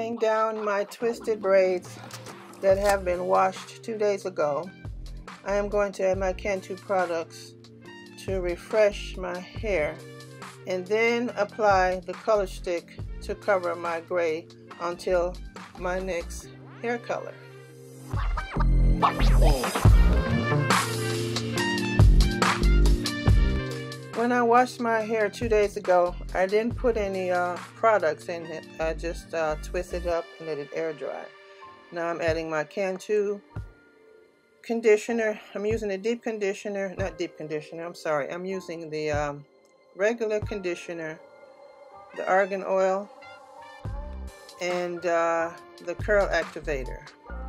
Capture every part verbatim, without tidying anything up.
cutting down my twisted braids that have been washed two days ago. I am going to add my Cantu products to refresh my hair and then apply the color stick to cover my gray until my next hair color. When I washed my hair two days ago, I didn't put any uh, products in it. I just uh, twisted it up and let it air dry. Now I'm adding my Cantu conditioner. I'm using a deep conditioner, not deep conditioner, I'm sorry. I'm using the um, regular conditioner, the argan oil, and uh, the curl activator.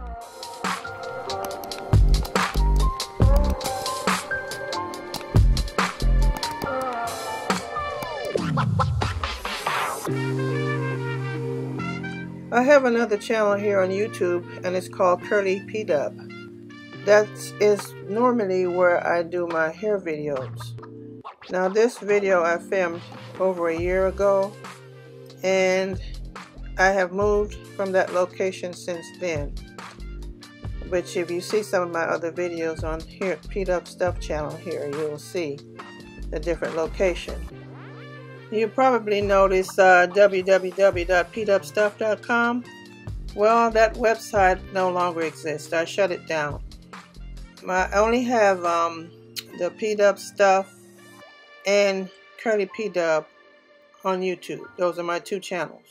I have another channel here on YouTube and it's called Curly P-Dub. That is normally where I do my hair videos. Now this video I filmed over a year ago and I have moved from that location since then. Which if you see some of my other videos on here, P-Dub Stuff channel here, you'll see the different location. You probably notice uh, w w w dot p dub stuff dot com. Well, that website no longer exists. I shut it down. My, I only have um, the P-Dub Stuff and Curly P-Dub on YouTube. Those are my two channels.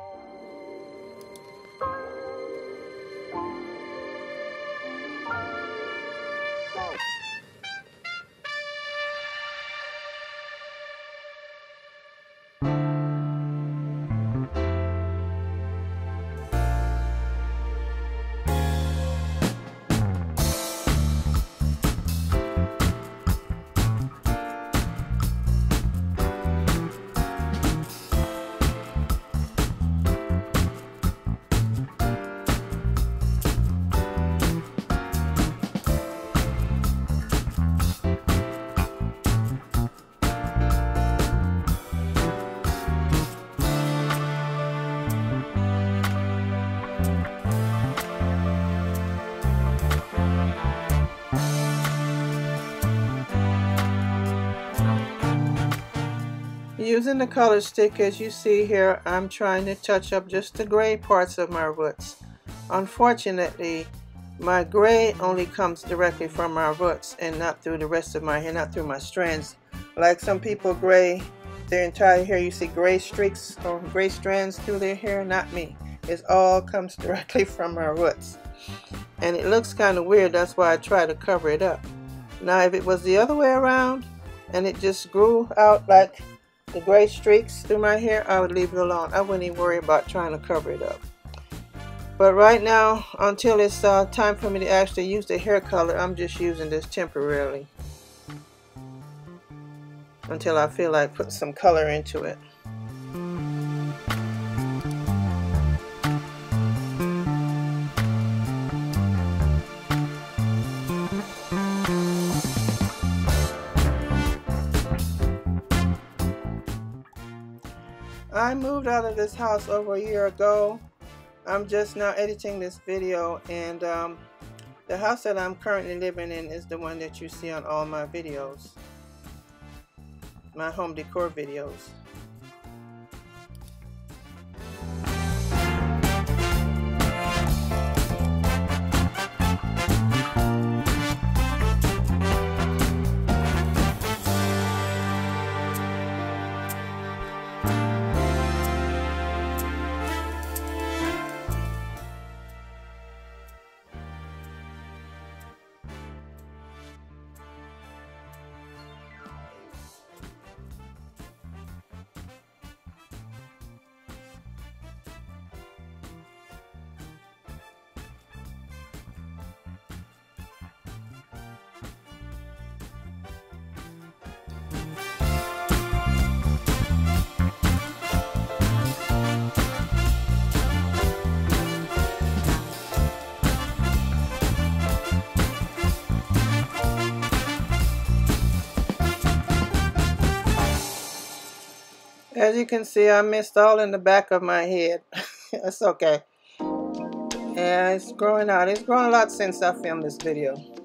Using the color stick, as you see here, I'm trying to touch up just the gray parts of my roots. Unfortunately, my gray only comes directly from my roots and not through the rest of my hair, not through my strands. Like some people gray their entire hair, you see gray streaks or gray strands through their hair. Not me. It all comes directly from my roots. And it looks kind of weird, that's why I try to cover it up. Now if it was the other way around and it just grew out like the gray streaks through my hair, I would leave it alone. I wouldn't even worry about trying to cover it up. But right now, until it's uh, time for me to actually use the hair color, I'm just using this temporarily until I feel like putting some color into it. I moved out of this house over a year ago. I'm just now editing this video, and um, the house that I'm currently living in is the one that you see on all my videos, my home decor videos. As you can see, I missed all in the back of my head. That's okay. Yeah, it's growing out. It's grown a lot since I filmed this video.